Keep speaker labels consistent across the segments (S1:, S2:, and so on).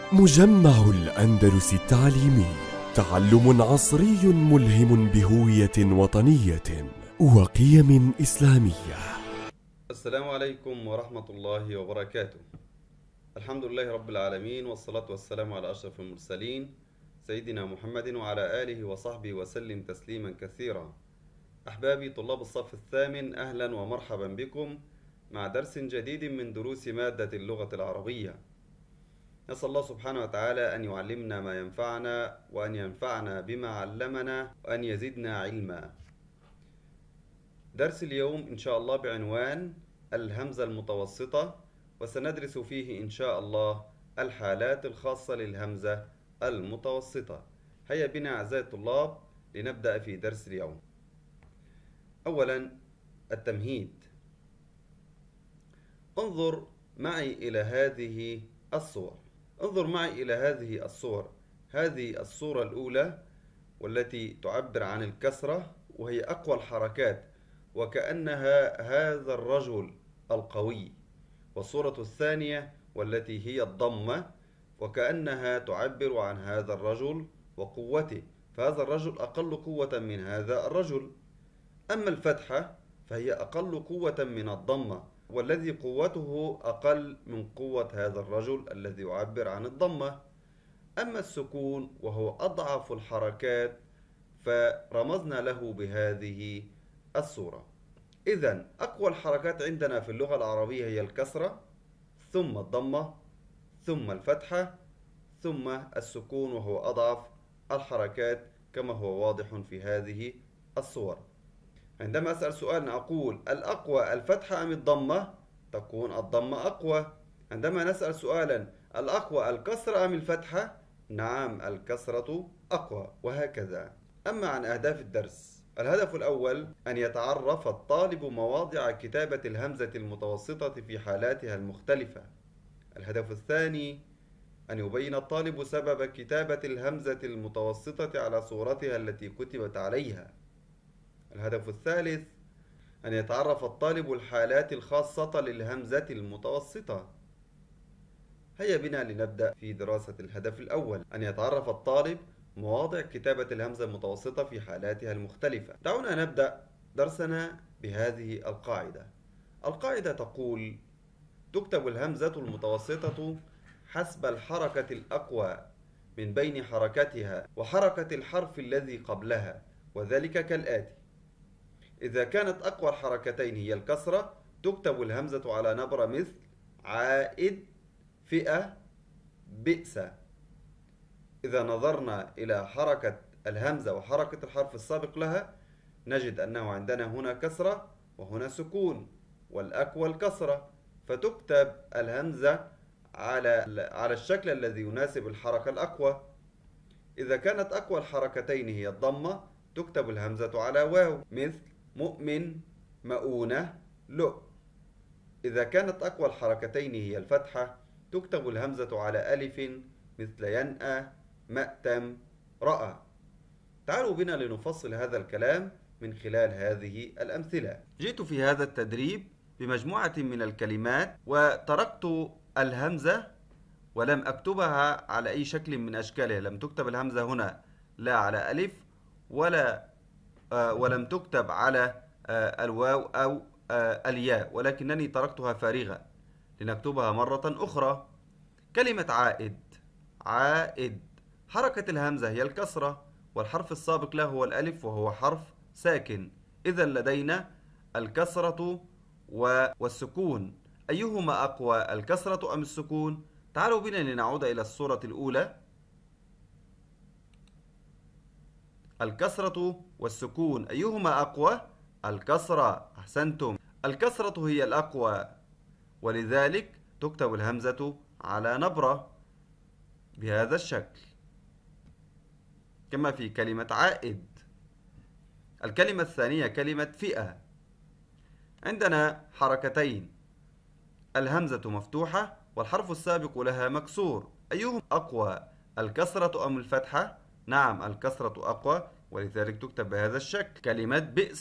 S1: مجمع الأندلس التعليمي، تعلم عصري ملهم بهوية وطنية وقيم إسلامية.
S2: السلام عليكم ورحمة الله وبركاته. الحمد لله رب العالمين، والصلاة والسلام على أشرف المرسلين سيدنا محمد وعلى آله وصحبه وسلم تسليما كثيرا. أحبابي طلاب الصف الثامن، أهلا ومرحبا بكم مع درس جديد من دروس مادة اللغة العربية. نسأل الله سبحانه وتعالى أن يعلمنا ما ينفعنا، وأن ينفعنا بما علمنا، وأن يزدنا علما. درس اليوم إن شاء الله بعنوان الهمزة المتوسطة، وسندرس فيه إن شاء الله الحالات الخاصة للهمزة المتوسطة. هيا بنا أعزائي الطلاب لنبدأ في درس اليوم. أولا التمهيد. انظر معي إلى هذه الصور. انظر معي إلى هذه الصور. هذه الصورة الأولى والتي تعبر عن الكسرة، وهي أقوى الحركات، وكأنها هذا الرجل القوي. والصورة الثانية والتي هي الضمة، وكأنها تعبر عن هذا الرجل وقوته، فهذا الرجل أقل قوة من هذا الرجل. أما الفتحة فهي أقل قوة من الضمة، والذي قوته أقل من قوة هذا الرجل الذي يعبر عن الضمة. أما السكون وهو أضعف الحركات فرمزنا له بهذه الصورة. إذن أقوى الحركات عندنا في اللغة العربية هي الكسرة، ثم الضمة، ثم الفتحة، ثم السكون وهو أضعف الحركات كما هو واضح في هذه الصور. عندما أسأل سؤال أقول الأقوى الفتحة أم الضمة؟ تكون الضمة أقوى. عندما نسأل سؤالا الأقوى الكسرة أم الفتحة؟ نعم، الكسرة أقوى، وهكذا. أما عن أهداف الدرس، الهدف الأول أن يتعرف الطالب مواضع كتابة الهمزة المتوسطة في حالاتها المختلفة. الهدف الثاني أن يبين الطالب سبب كتابة الهمزة المتوسطة على صورتها التي كتبت عليها. الهدف الثالث أن يتعرف الطالب الحالات الخاصة للهمزة المتوسطة. هيا بنا لنبدأ في دراسة الهدف الأول، أن يتعرف الطالب مواضع كتابة الهمزة المتوسطة في حالاتها المختلفة. دعونا نبدأ درسنا بهذه القاعدة. القاعدة تقول: تكتب الهمزة المتوسطة حسب الحركة الأقوى من بين حركتها وحركة الحرف الذي قبلها، وذلك كالآتي: إذا كانت أقوى الحركتين هي الكسرة، تكتب الهمزة على نبرة مثل عائد، فئة، بئس. إذا نظرنا إلى حركة الهمزة وحركة الحرف السابق لها، نجد أنه عندنا هنا كسرة وهنا سكون، والأقوى الكسرة، فتكتب الهمزة على الشكل الذي يناسب الحركة الأقوى. إذا كانت أقوى الحركتين هي الضمة، تكتب الهمزة على واو مثل مؤمن، مؤونة، لؤ. إذا كانت أقوى الحركتين هي الفتحة، تكتب الهمزة على ألف مثل ينأى، مأتم، رأى. تعالوا بنا لنفصل هذا الكلام من خلال هذه الأمثلة. جئت في هذا التدريب بمجموعة من الكلمات، وتركت الهمزة ولم أكتبها على أي شكل من أشكالها. لم تكتب الهمزة هنا لا على ألف ولم تكتب على الواو أو الياء، ولكنني تركتها فارغة لنكتبها مرة أخرى. كلمة عائد. عائد، حركة الهمزة هي الكسرة، والحرف السابق له هو الألف وهو حرف ساكن. إذا لدينا الكسرة والسكون، أيهما أقوى، الكسرة أم السكون؟ تعالوا بنا لنعود إلى الصورة الأولى. الكسرة والسكون، أيهما أقوى؟ الكسرة، أحسنتم، الكسرة هي الأقوى، ولذلك تكتب الهمزة على نبرة بهذا الشكل، كما في كلمة عائد. الكلمة الثانية كلمة فئة. عندنا حركتين، الهمزة مفتوحة والحرف السابق لها مكسور، أيهم أقوى، الكسرة أم الفتحة؟ نعم، الكسرة أقوى، ولذلك تكتب بهذا الشكل. كلمة بئس،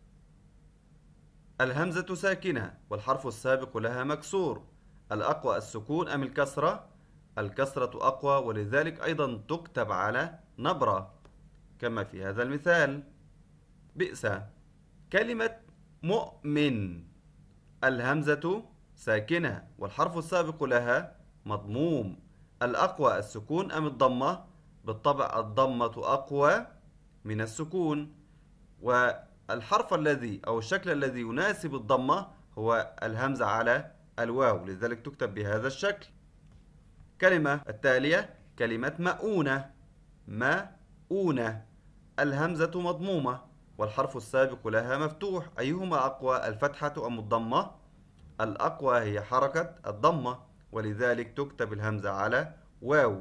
S2: الهمزة ساكنة والحرف السابق لها مكسور، الأقوى السكون أم الكسرة؟ الكسرة أقوى، ولذلك أيضا تكتب على نبرة كما في هذا المثال. بئس. كلمة مؤمن الهمزة ساكنة والحرف السابق لها مضموم. الأقوى السكون أم الضمة؟ بالطبع الضمة أقوى من السكون، والحرف الذي أو الشكل الذي يناسب الضمة هو الهمزة على الواو، لذلك تكتب بهذا الشكل. كلمة التالية كلمة مؤونة. مؤونة الهمزة مضمومة والحرف السابق لها مفتوح، أيهما أقوى الفتحة أم الضمة؟ الأقوى هي حركة الضمة، ولذلك تكتب الهمزة على واو.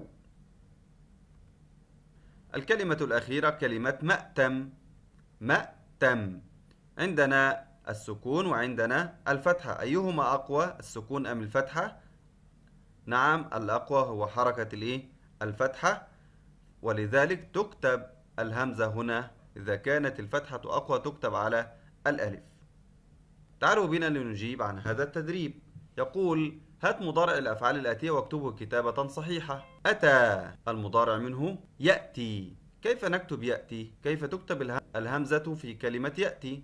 S2: الكلمة الأخيرة كلمة مأتم. مأتم عندنا السكون وعندنا الفتحة، أيهما أقوى السكون أم الفتحة؟ نعم الأقوى هو حركة الفتحة، ولذلك تكتب الهمزة هنا إذا كانت الفتحة أقوى تكتب على الألف. تعالوا بنا لنجيب عن هذا التدريب. يقول هات مضارع الأفعال الآتية واكتبه كتابة صحيحة. أتى المضارع منه يأتي. كيف نكتب يأتي؟ كيف تكتب الهمزة في كلمة يأتي؟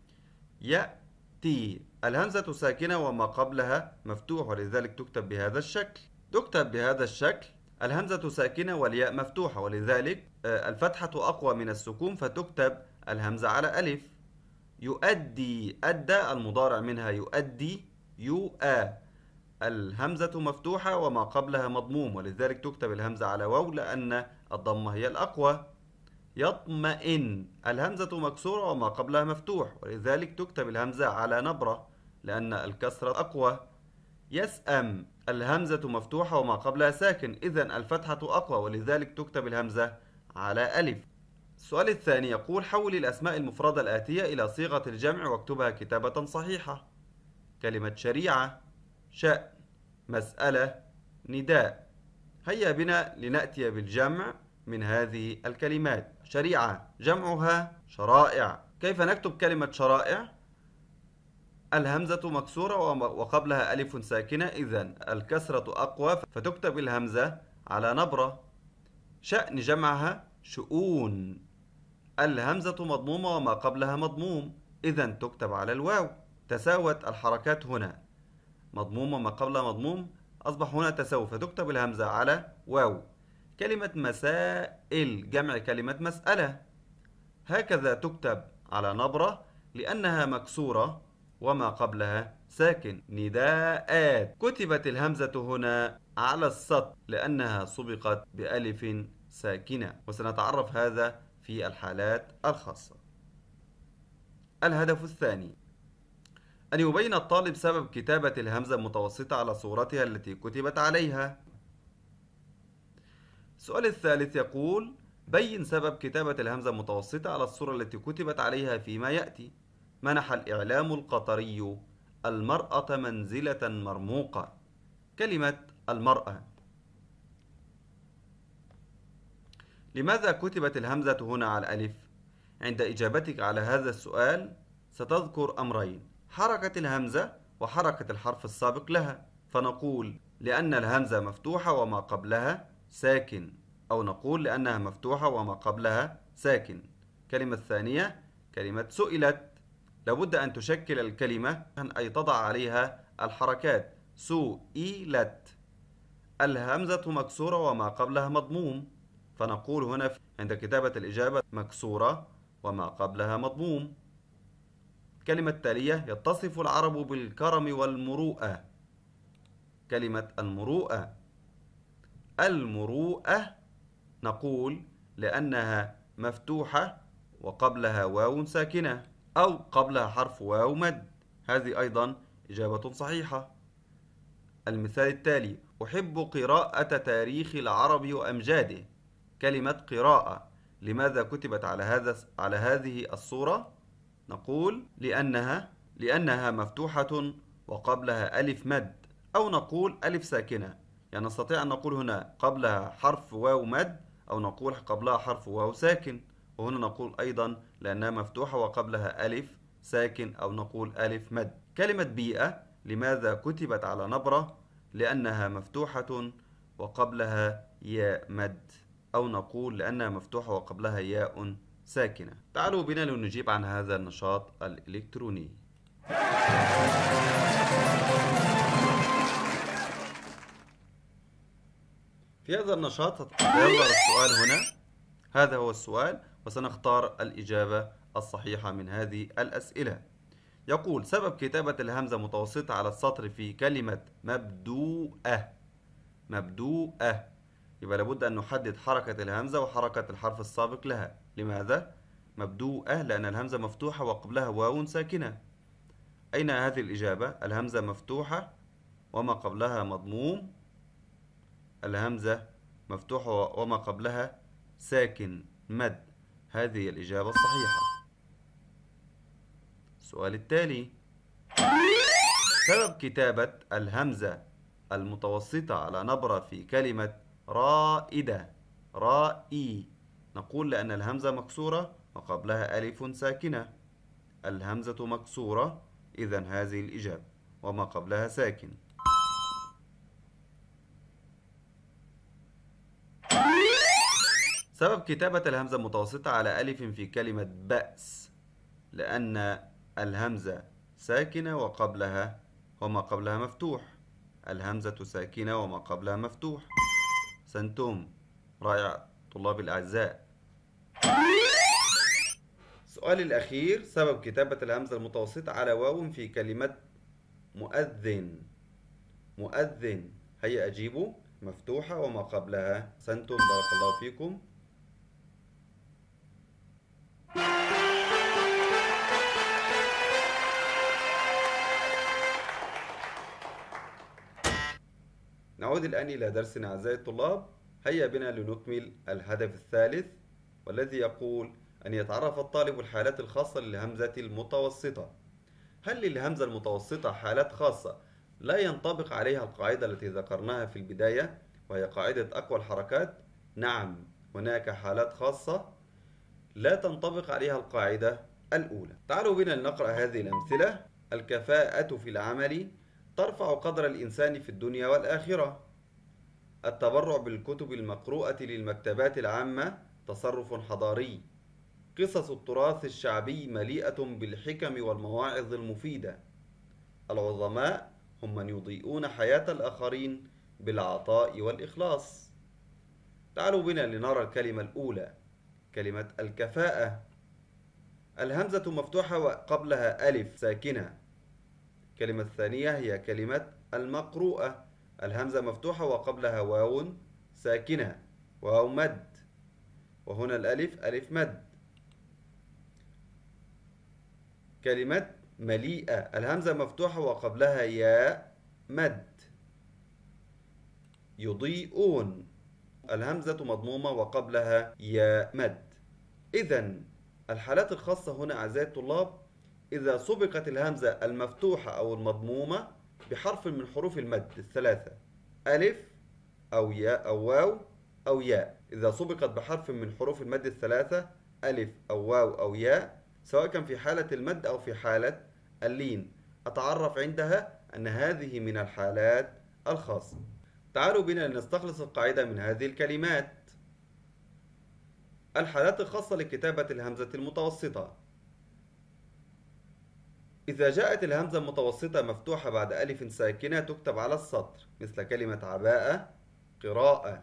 S2: يأتي الهمزة ساكنة وما قبلها مفتوح، ولذلك تكتب بهذا الشكل. تكتب بهذا الشكل الهمزة ساكنة والياء مفتوحة، ولذلك الفتحة أقوى من السكون فتكتب الهمزة على ألف. يؤدي أدى المضارع منها يؤدي يؤى، الهمزة مفتوحة وما قبلها مضموم، ولذلك تكتب الهمزة على واو لأن الضمة هي الأقوى. يطمئن الهمزة مكسورة وما قبلها مفتوح، ولذلك تكتب الهمزة على نبرة لأن الكسرة أقوى. يسأم الهمزة مفتوحة وما قبلها ساكن، إذن الفتحة أقوى، ولذلك تكتب الهمزة على ألف. السؤال الثاني يقول حول الأسماء المفردة الآتية إلى صيغة الجمع واكتبها كتابة صحيحة. كلمة شريعة، شأن، مسألة، نداء. هيا بنا لنأتي بالجمع من هذه الكلمات. شريعة جمعها شرائع. كيف نكتب كلمة شرائع؟ الهمزة مكسورة وقبلها ألف ساكنة، إذن الكسرة أقوى فتكتب الهمزة على نبرة. شأن جمعها شؤون، الهمزة مضمومة وما قبلها مضموم، إذن تكتب على الواو. تساوت الحركات هنا، مضمومة وما قبلها مضموم، أصبح هنا تساوي فتكتب الهمزة على واو. كلمة مسائل جمع كلمة مسألة، هكذا تكتب على نبرة لأنها مكسورة وما قبلها ساكن. نداءات كتبت الهمزة هنا على السطر لأنها سبقت بألف ساكنة، وسنتعرف هذا في الحالات الخاصة. الهدف الثاني أن يبين الطالب سبب كتابة الهمزة المتوسطة على صورتها التي كتبت عليها. السؤال الثالث يقول بين سبب كتابة الهمزة المتوسطة على الصورة التي كتبت عليها فيما يأتي. منح الإعلام القطري المرأة منزلة مرموقة. كلمة المرأة، لماذا كتبت الهمزة هنا على الألف؟ عند إجابتك على هذا السؤال ستذكر أمرين: حركة الهمزة وحركة الحرف السابق لها، فنقول لأن الهمزة مفتوحة وما قبلها ساكن، أو نقول لأنها مفتوحة وما قبلها ساكن. كلمة ثانية كلمة سئلت، لابد أن تشكل الكلمة أي تضع عليها الحركات. سئلت الهمزة مكسورة وما قبلها مضموم، فنقول هنا عند كتابة الإجابة مكسورة وما قبلها مضموم. الكلمة التالية يتصف العرب بالكرم والمروءة. كلمة المروءة، المروءة نقول لأنها مفتوحة وقبلها واو ساكنة أو قبلها حرف واو مد، هذه أيضا إجابة صحيحة. المثال التالي أحب قراءة تاريخ العرب وأمجاده. كلمة قراءة لماذا كتبت على هذه الصورة؟ نقول لأنها مفتوحة وقبلها ألف مد، أو نقول ألف ساكنة، يعني نستطيع أن نقول هنا قبلها حرف واو مد أو نقول قبلها حرف واو ساكن، وهنا نقول أيضا لأنها مفتوحة وقبلها ألف ساكن أو نقول ألف مد. كلمة بيئة لماذا كتبت على نبرة؟ لأنها مفتوحة وقبلها ياء مد، أو نقول لأنها مفتوحة وقبلها ياء ساكنة. تعالوا بنا لنجيب عن هذا النشاط الإلكتروني. في هذا النشاط يظهر السؤال هنا، هذا هو السؤال، وسنختار الإجابة الصحيحة من هذه الأسئلة. يقول: سبب كتابة الهمزة متوسطة على السطر في كلمة مبدوءة. مبدوءة، يبقى لابد أن نحدد حركة الهمزة وحركة الحرف السابق لها. لماذا؟ مبدوءة لأن الهمزة مفتوحة وقبلها واو ساكنة. أين هذه الإجابة؟ الهمزة مفتوحة وما قبلها مضموم، الهمزة مفتوحة وما قبلها ساكن مد، هذه الإجابة الصحيحة. السؤال التالي: سبب كتابة الهمزة المتوسطة على نبرة في كلمة رائدة. رائي، نقول لأن الهمزة مكسورة وقبلها ألف ساكنة. الهمزة مكسورة، إذن هذه الإجابة، وما قبلها ساكن. سبب كتابة الهمزة المتوسطة على ألف في كلمة بأس، لأن الهمزة ساكنة وقبلها وما قبلها مفتوح. الهمزة ساكنة وما قبلها مفتوح. سنتم رائع طلاب الأعزاء. السؤال الأخير: سبب كتابة الهمزة المتوسطة على واو في كلمة مؤذن. مؤذن، هيا أجيبوا. مفتوحة وما قبلها سنتم، بارك الله فيكم. نعود الآن إلى درسنا أعزائي الطلاب. هيا بنا لنكمل الهدف الثالث، والذي يقول أن يتعرف الطالب الحالات الخاصة للهمزة المتوسطة. هل للهمزة المتوسطة حالات خاصة لا ينطبق عليها القاعدة التي ذكرناها في البداية، وهي قاعدة أقوى الحركات؟ نعم، هناك حالات خاصة لا تنطبق عليها القاعدة الأولى. تعالوا بنا لنقرأ هذه الأمثلة. الكفاءة في العمل ترفع قدر الإنسان في الدنيا والآخرة. التبرع بالكتب المقروءة للمكتبات العامة تصرف حضاري. قصص التراث الشعبي مليئة بالحكم والمواعظ المفيدة. العظماء هم من يضيئون حياة الآخرين بالعطاء والإخلاص. تعالوا بنا لنرى الكلمة الأولى، كلمة الكفاءة. الهمزة مفتوحة وقبلها ألف ساكنة. الكلمة الثانية هي كلمة المقروءة. الهمزة مفتوحة وقبلها واو ساكنة، واو مد، وهنا الألف ألف مد. كلمة مليئة، الهمزة مفتوحة وقبلها ياء مد. يضيئون، الهمزة مضمومة وقبلها ياء مد. إذن الحالات الخاصة هنا أعزائي الطلاب إذا سبقت الهمزة المفتوحة أو المضمومة بحرف من حروف المد الثلاثة، ألف أو ياء أو واو أو ياء. إذا سبقت بحرف من حروف المد الثلاثة، ألف أو واو أو ياء، سواء كان في حالة المد أو في حالة اللين، أتعرف عندها أن هذه من الحالات الخاصة. تعالوا بنا لنستخلص القاعدة من هذه الكلمات. الحالات الخاصة لكتابة الهمزة المتوسطة: إذا جاءت الهمزة المتوسطة مفتوحة بعد ألف ساكنة تكتب على السطر، مثل كلمة عباءة، قراءة.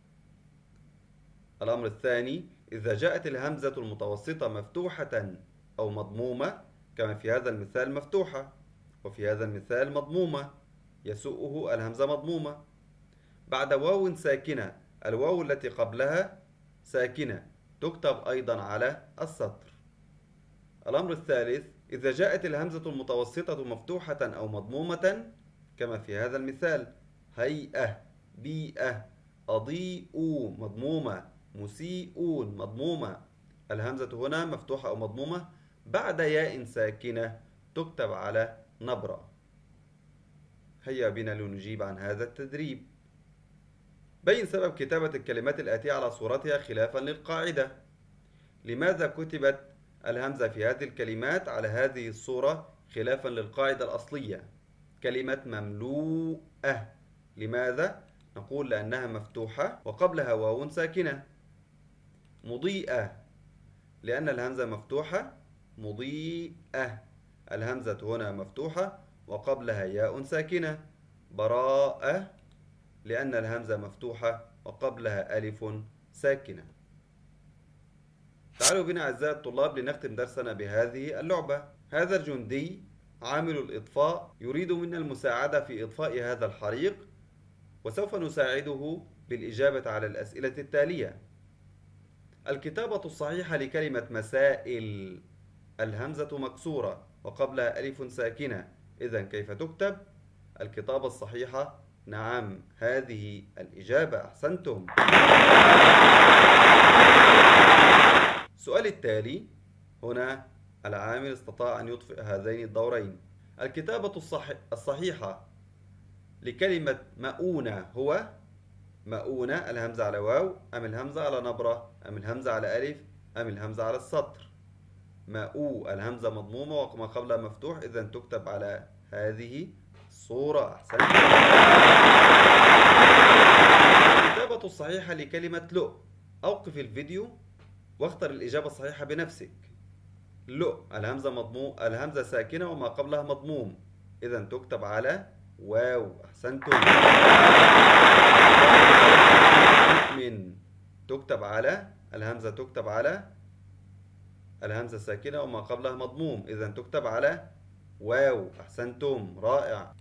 S2: الأمر الثاني: إذا جاءت الهمزة المتوسطة مفتوحة أو مضمومة، كما في هذا المثال مفتوحة وفي هذا المثال مضمومة، يسوءه الهمزة مضمومة بعد واو ساكنة، الواو التي قبلها ساكنة تكتب أيضا على السطر. الأمر الثالث: إذا جاءت الهمزة المتوسطة مفتوحة أو مضمومة، كما في هذا المثال هيئة، بيئة، أضيء مضمومة، مسيئون مضمومة، الهمزة هنا مفتوحة أو مضمومة بعد ياء ساكنة تكتب على نبرة. هيا بنا لنجيب عن هذا التدريب. بين سبب كتابة الكلمات الآتية على صورتها خلافا للقاعدة. لماذا كتبت الهمزة في هذه الكلمات على هذه الصورة خلافا للقاعدة الأصلية؟ كلمة مملوءة، لماذا؟ نقول لأنها مفتوحة وقبلها واو ساكنة. مضيئة لأن الهمزة مفتوحة، مضيئة الهمزة هنا مفتوحة وقبلها ياء ساكنة. براءة لأن الهمزة مفتوحة وقبلها ألف ساكنة. تعالوا بنا أعزائي الطلاب لنختم درسنا بهذه اللعبة. هذا الجندي عامل الإطفاء يريد منا المساعدة في إطفاء هذا الحريق، وسوف نساعده بالإجابة على الأسئلة التالية. الكتابة الصحيحة لكلمة مسائل، الهمزة مكسورة وقبلها ألف ساكنة، إذن كيف تكتب؟ الكتابة الصحيحة نعم هذه الإجابة، أحسنتم. السؤال التالي، هنا العامل استطاع أن يطفئ هذين الدورين. الكتابة الصحيحة لكلمة مؤونة هو مؤونة الهمزة على واو أم الهمزة على نبرة أم الهمزة على ألف أم الهمزة على السطر؟ مؤو الهمزة مضمومة وما قبلها مفتوح، إذن تكتب على هذه الصورة، أحسنتم. الكتابة الصحيحة لكلمة لؤ، أوقف الفيديو واختر الإجابة الصحيحة بنفسك. لؤ الهمزة ساكنة وما قبلها مضموم، إذن تكتب على واو، أحسنتم. مؤمن تكتب على الهمزة ساكنة وما قبلها مضموم، إذن تكتب على واو، أحسنتم، رائع.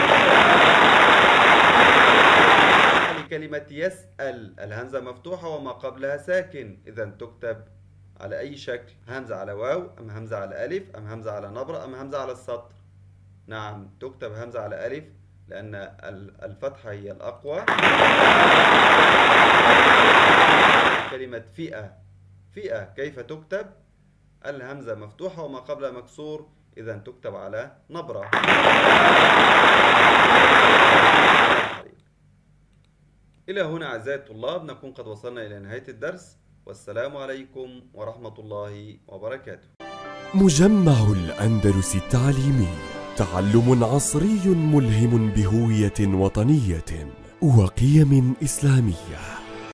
S2: لكلمة يسأل الهمزة مفتوحة وما قبلها ساكن، إذن تكتب على أي شكل؟ همزة على واو أم همزة على ألف أم همزة على نبرة أم همزة على السطر؟ نعم تكتب همزة على ألف لأن الفتحة هي الأقوى. كلمة فئة كيف تكتب؟ الهمزة مفتوحة وما قبلها مكسور، إذن تكتب على نبرة. إلى هنا أعزائي الطلاب نكون قد وصلنا إلى نهاية الدرس، والسلام عليكم ورحمة الله وبركاته.
S1: مجمع الأندلس التعليمي، تعلم عصري ملهم بهوية وطنية وقيم إسلامية.